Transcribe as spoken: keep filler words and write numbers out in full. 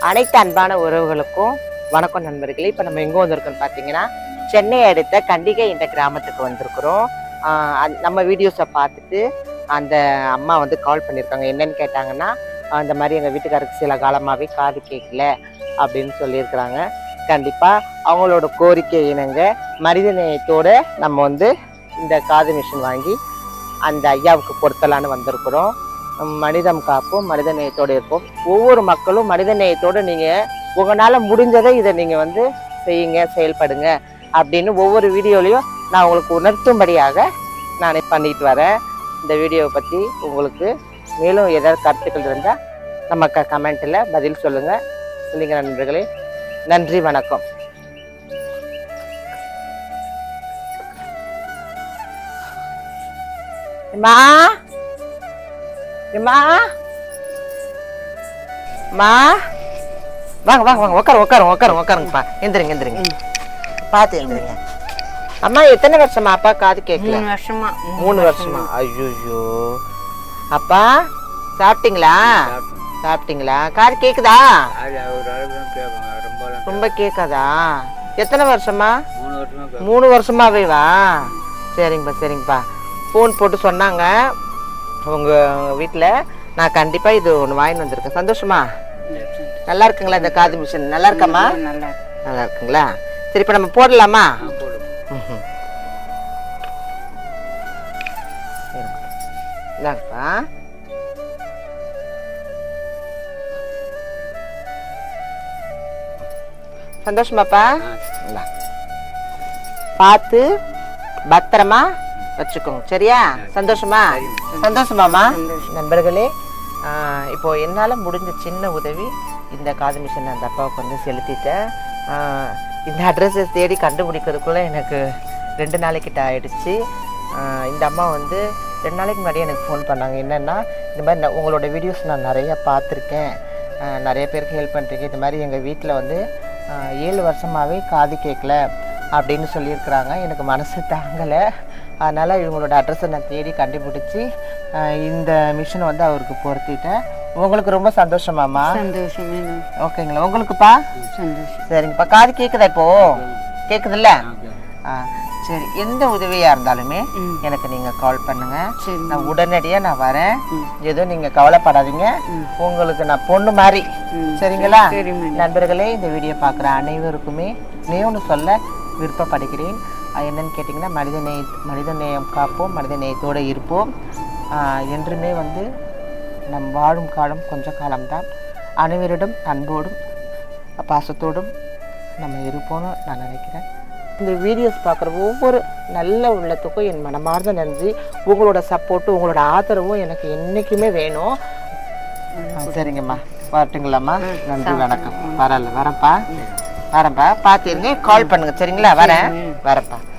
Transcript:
அனைத்து அன்பான உறவுகளுக்கும் வணக்கம் நண்பர்களே. இப்போ நம்ம எங்கே வந்திருக்கோம்னு பார்த்தீங்கன்னா, சென்னை அடுத்த கண்டிகை இந்த கிராமத்துக்கு வந்திருக்கிறோம். நம்ம வீடியோஸை பார்த்துட்டு அந்த அம்மா வந்து கால் பண்ணியிருக்காங்க. என்னன்னு கேட்டாங்கன்னா, அந்த மாதிரி எங்கள் வீட்டுக்காரருக்கு சில காலமாகவே காது கேட்கல அப்படின்னு சொல்லியிருக்கிறாங்க. கண்டிப்பாக அவங்களோட கோரிக்கை இணங்க மனித நேயத்தோடு நம்ம வந்து இந்த காது மிஷின் வாங்கி அந்த ஐயாவுக்கு பொருத்தலான்னு வந்திருக்கிறோம். மனிதம் காப்போம், மனித நேயத்தோடு இருப்போம். ஒவ்வொரு மக்களும் மனித நேயத்தோடு நீங்கள் உங்களால் முடிஞ்சதை இதை நீங்கள் வந்து செய்யுங்க, செயல்படுங்க அப்படின்னு ஒவ்வொரு வீடியோலையும் நான் உங்களுக்கு உணர்த்தும்படியாக நான் பண்ணிட்டு வரேன். இந்த வீடியோவை பற்றி உங்களுக்கு மேலும் ஏதாவது கருத்துக்கள் இருந்தால் நம்ம க கமெண்ட்டில் பதில் சொல்லுங்கள். சொல்லுங்க நண்பர்களே. நன்றி, வணக்கம். அம்மா அம்மா அம்மா வாங்க வாங்க வாங்க உட்காரு உட்காரு உட்காரு உட்காருங்கப்பா. எந்திரிங்க எந்திரிங்க பார்த்து எந்திரிங்க. அம்மா எத்தனை வருஷமா அப்பா காது கேட்கல? மூணு வருஷமா மூணு வருஷமா ஐயோ. அப்பா சாப்பிட்டீங்களா? சாப்பிட்டீங்களா? காது கேக்குதா? ரொம்ப கேட்காதா? எத்தனை வருஷமா? மூணு வருஷமாவே வா. சரிங்கப்பா சரிங்கப்பா. ஃபோன் போட்டு சொன்னாங்க உங்கள் வீட்டில். நான் கண்டிப்பாக இது ஒன்று வாங்கிட்டு வந்திருக்கேன். சந்தோஷமா? நல்லா இருக்குங்களா இந்த காது மிஷின்? நல்லா இருக்காம்மா? நல்லா இருக்குங்களா? சரி, இப்போ நம்ம போடலாமா? இந்தாங்கப்பா. சந்தோஷமாப்பா? பார்த்து பத்திரமா வச்சுக்கோங்க, சரியா? சந்தோஷமா? சந்தோஷமாம்மா? நண்பர்களே, இப்போ என்னால் முடிஞ்ச சின்ன உதவி இந்த காது மிஷின் அந்த அப்பாவுக்கு வந்து செலுத்திட்டேன். இந்த அட்ரஸை தேடி கண்டுபிடிக்கிறதுக்குள்ளே எனக்கு ரெண்டு நாளைக்கிட்ட ஆயிடுச்சு. இந்த அம்மா வந்து ரெண்டு நாளைக்கு முன்னாடியே எனக்கு ஃபோன் பண்ணாங்க. என்னென்னா, இந்த மாதிரி உங்களோட வீடியோஸ் நான் நிறையா பார்த்துருக்கேன், நிறைய பேருக்கு ஹெல்ப் பண்ணுறீங்க. இந்த மாதிரி எங்கள் வீட்டில் வந்து ஏழு வருஷமாகவே காது கேட்கல அப்படின்னு சொல்லியிருக்கிறாங்க. எனக்கு மனசு தாங்கலை. அதனால் இவங்களோட அட்ரஸை நான் தேடி கண்டுபிடிச்சி இந்த மிஷினை வந்து அவருக்கு பொருத்திட்டேன். உங்களுக்கு ரொம்ப சந்தோஷமாம்மா? சந்தோஷம். ஓகேங்களா? உங்களுக்குப்பா? சந்தோஷம். சரிங்கப்பா. காது கேட்குதா இப்போ? கேட்குதுல்ல? ஆ சரி. எந்த உதவியாக இருந்தாலுமே எனக்கு நீங்கள் கால் பண்ணுங்கள். நான் உடனடியாக நான் வரேன். எதுவும் நீங்கள் கவலைப்படாதீங்க. உங்களுக்கு நான் பொண்ணு மாதிரி, சரிங்களா? நண்பர்களே, இந்த வீடியோ பார்க்குற அனைவருக்குமே நீ ஒன்று சொல்ல விருப்பப்படுகிறேன். என்னன்னு கேட்டிங்கன்னா, மனித நேய மனித நேயம் காப்போம், மனித நேயத்தோடு இருப்போம். என்றுமே வந்து நம் வாழும் காலம் கொஞ்ச காலம்தான். அனைவரிடம் அன்போடும் பாசத்தோடும் நம்ம இருப்போம்னு நான் நினைக்கிறேன். இந்த வீடியோஸ் பார்க்குற ஒவ்வொரு நல்ல உள்ளத்துக்கும் என் மனமார்ந்த நன்றி. உங்களோட சப்போர்ட்டும் உங்களோட ஆதரவும் எனக்கு என்றைக்குமே வேணும். சரிங்கம்மா, வரட்டுங்களாம்மா? நன்றி, வணக்கம். பரவாயில்ல, வரேன்ப்பா வரேன்ப்பா. பார்த்துருங்க, கால் பண்ணுங்க, சரிங்களா? வரேன் வரேன்ப்பா.